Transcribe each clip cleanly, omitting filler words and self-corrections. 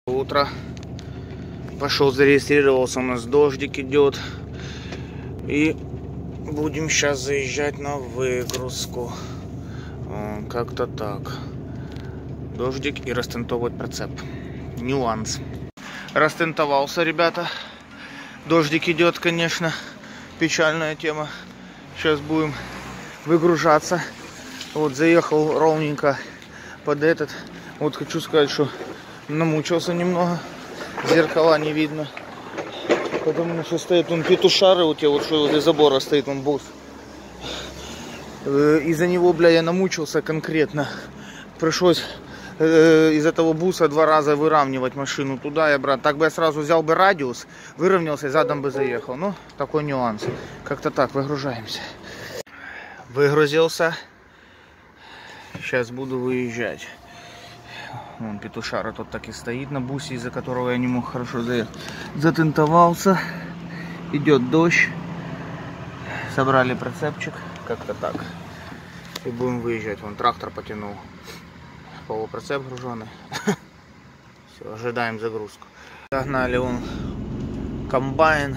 Утро. Пошел, зарегистрировался, у нас дождик идет. И будем сейчас заезжать на выгрузку. Как-то так. Дождик и растентовывать прицеп. Нюанс. Растентовался, ребята. Дождик идет, конечно. Печальная тема. Сейчас будем выгружаться. Вот заехал ровненько под этот. Вот хочу сказать, что намучился немного. Зеркала не видно. Потому что стоит он петушары, вот те вот, что возле забора стоит он босс. Из-за него, бля, я намучился конкретно. Пришлось из этого буса 2 раза выравнивать машину туда и обратно. Так бы я сразу взял бы радиус, выровнялся и задом бы заехал. Ну, такой нюанс. Как-то так, выгружаемся. Выгрузился. Сейчас буду выезжать. Вон петушара тот так и стоит на бусе, из-за которого я не мог хорошо заехать. Затентовался. Идет дождь. Собрали прицепчик. Как-то так. И будем выезжать. Вон трактор потянул. Полуприцеп груженый. Все, ожидаем загрузку. Загнали вон комбайн.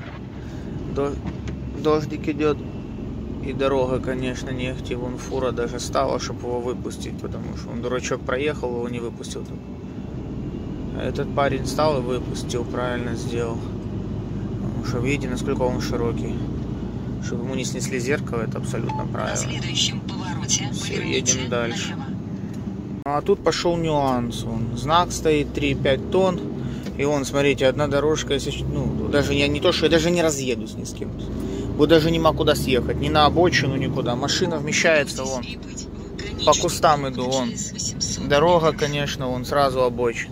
Дождик идет. И дорога, конечно, не ахти. Вон фура даже стала, чтобы его выпустить. Потому что он, дурачок, проехал, его не выпустил тут. А этот парень стал и выпустил. Правильно сделал. Потому что видите, насколько он широкий. Чтобы ему не снесли зеркало, это абсолютно правильно. На следующем повороте все, едем дальше. Налево. А тут пошел нюанс. Вон, знак стоит 3,5 тонн. И вон, смотрите, одна дорожка, если, ну, даже я не то, что я даже не разъедусь ни с кем. Вот даже нема куда съехать, ни на обочину, никуда. Машина вмещается вон. По кустам иду, вон. Дорога, конечно, вон сразу обочина.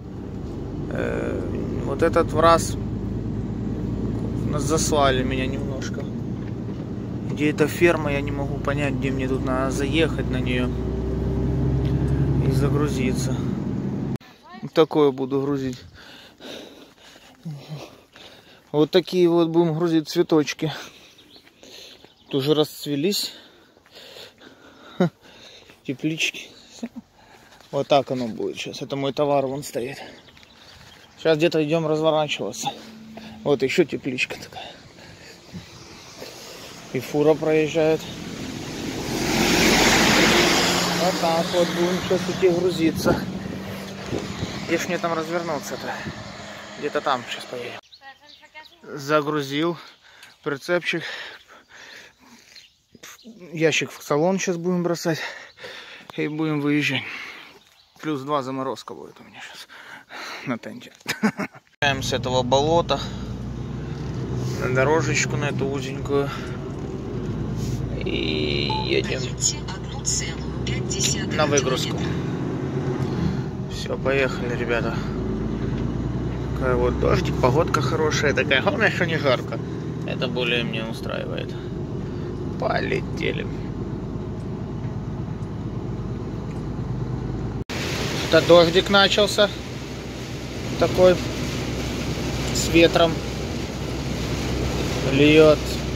Вот этот раз заслали меня немножко. Где эта ферма, я не могу понять, где мне тут надо заехать на нее и загрузиться. Такое буду грузить. Вот такие вот будем грузить цветочки. Тоже расцвелись. Теплички. Вот так оно будет сейчас. Это мой товар, вон стоит. Сейчас где-то идем разворачиваться. Вот еще тепличка такая. И фура проезжает. Вот так вот будем сейчас идти грузиться. Где ж мне там развернуться-то? Где-то там сейчас поедем. Загрузил прицепчик. Ящик в салон сейчас будем бросать. И будем выезжать. Плюс 2 заморозка будет у меня сейчас на тенте. С этого болота на дорожечку, на эту узенькую. И едем на выгрузку. Все, поехали, ребята. Такой вот дождик, погодка хорошая такая. Главное, что не жарко. Это более меня устраивает. Полетели. Это дождик начался. Такой с ветром. Льет.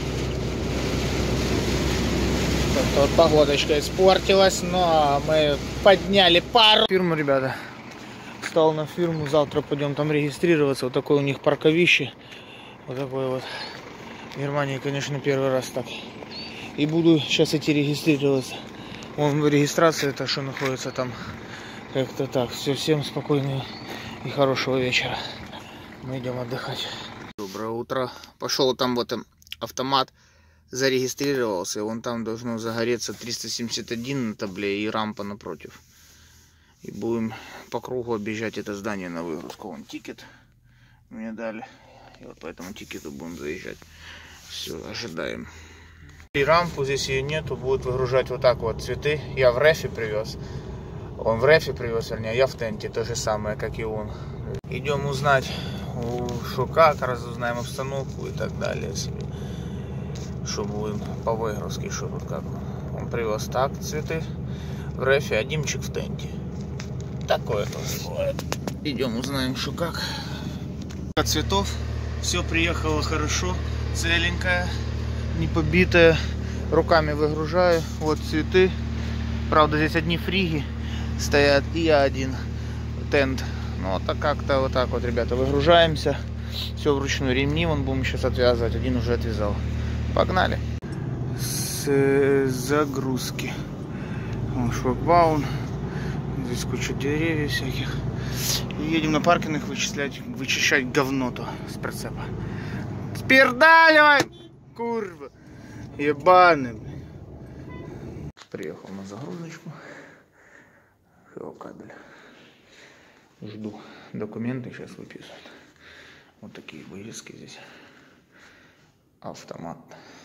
Вот погодочка испортилась, но мы подняли пару. Фирму, ребята. Стал на фирму, завтра пойдем там регистрироваться. Вот такое у них парковище. Вот такое вот. В Германии, конечно, первый раз так. И буду сейчас идти регистрироваться. Вон регистрация, это что находится там. Как-то так. Все, всем спокойного и хорошего вечера. Мы идем отдыхать. Доброе утро. Пошел там вот автомат. Зарегистрировался. И вон там должно загореться 371 на табле и рампа напротив. И будем по кругу объезжать это здание на выгрузку. Вон тикет мне дали. И вот по этому тикету будем заезжать. Все, ожидаем. И рампу здесь ее нету. Будут выгружать вот так вот цветы. Я в рефе привез. Он в рефе привез, вернее, а я в тенте. То же самое, как и он. Идем узнать, что как, разузнаем обстановку и так далее. Что будем по выгрузке, что тут как. Он привез так цветы в рефе, а Димчик в тенте. Такое тоже бывает. Идем узнаем, что как. От цветов все приехало хорошо, целенькое, не побитое. Руками выгружаю. Вот цветы. Правда, здесь одни фриги стоят и я один тент. Ну, вот так как-то вот так вот, ребята, выгружаемся. Все вручную. Ремни вон будем сейчас отвязывать. Один уже отвязал. Погнали. С загрузки. Шлагбаум. Здесь куча деревьев всяких. И едем на паркинг вычищать говно-то с прицепа. Спердаливай! Курва! Ебаный. Приехал на загрузочку. Кабель. Жду. Документы сейчас выписывают. Вот такие вырезки здесь. Автомат.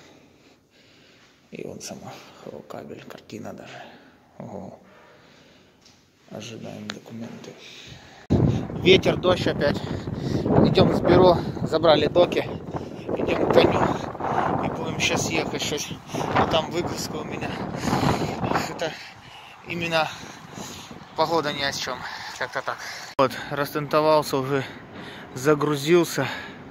И вот сама кабель. Картина даже. Ого. Ожидаем документы. Ветер, дождь опять. Идем с бюро. Забрали доки. Идем к коню. И будем сейчас ехать. Сейчас. А там выгрузка у меня. Это именно погода ни о чем. Как-то так. Вот, растентовался уже. Загрузился.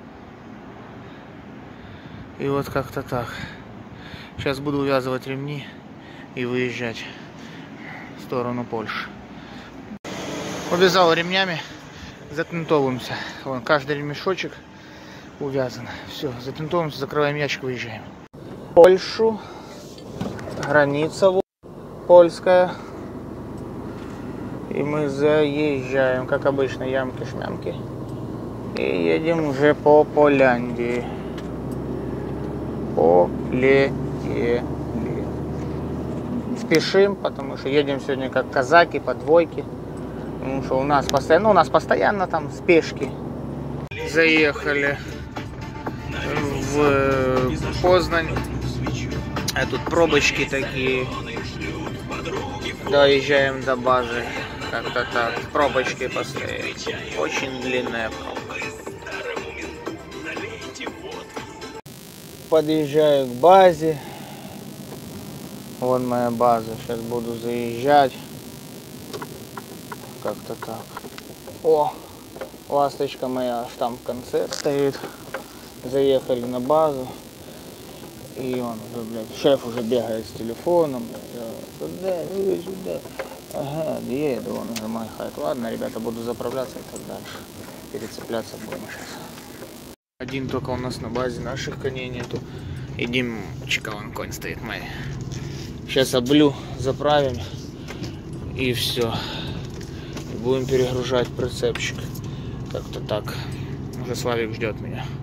И вот как-то так. Сейчас буду увязывать ремни и выезжать в сторону Польши. Увязал ремнями, затентовываемся. Вон, каждый ремешочек увязан. Все, затентовываемся, закрываем ящик, выезжаем. Польшу. Граница польская. И мы заезжаем, как обычно, ямки-шмямки. И едем уже по Поляндии. Полетели. Спешим, потому что едем сегодня как казаки по двойке. Потому что у нас постоянно там спешки. Заехали в Познань. А тут пробочки такие. Доезжаем до базы. Как-то так. Пробочки постоять. Очень длинная пробка. Подъезжаю к базе. Вон моя база. Сейчас буду заезжать. Как-то так. О, ласточка моя аж там в конце стоит. Заехали на базу. И он уже, блядь, шеф уже бегает с телефоном. Сюда. Ага, еду, он уже махает. Ладно, ребята, буду заправляться и так дальше. Перецепляться будем сейчас. Один только у нас на базе, наших коней нету. И Димочка, вон конь стоит мой. Сейчас облю, заправим. И все. Будем перегружать прицепчик. Как-то так. Уже Славик ждет меня.